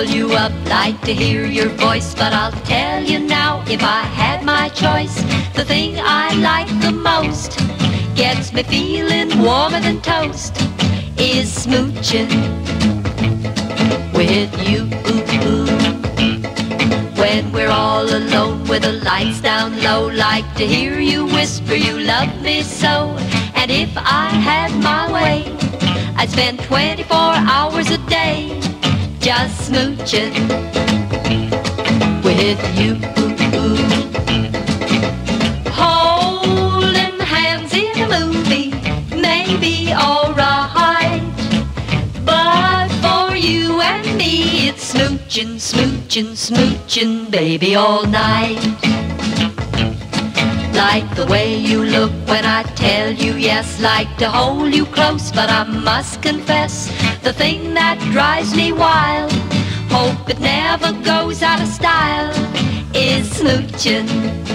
you up, like to hear your voice. But I'll tell you now, if I had my choice, the thing I like the most, gets me feeling warmer than toast, is smooching with you. When we're all alone with the lights down low, like to hear you whisper you love me so. And if I had my way, I'd spend 24 hours a day just smooching with you. Holding hands in a movie may be alright, but for you and me it's smooching, smooching, smooching, baby, all night. Like the way you look when I tell you yes, like to hold you close, but I must confess, the thing that drives me wild, hope it never goes out of style, is smooching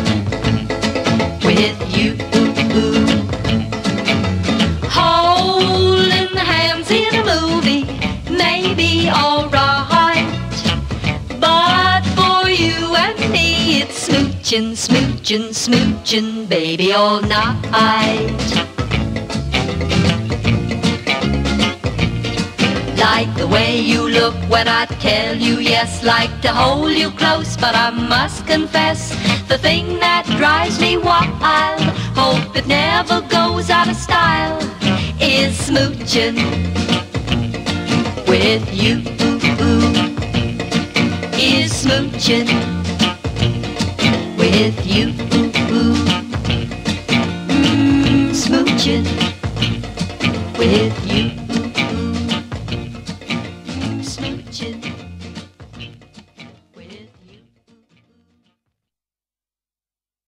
with you. Holding hands in a movie may be alright, but for you and me it's smooching, smooching, smooching, baby, all night. Like the way you look when I tell you yes, like to hold you close, but I must confess, the thing that drives me wild, hope it never goes out of style, is smooching with you. Is smooching with you. Smooching with you. Smooching.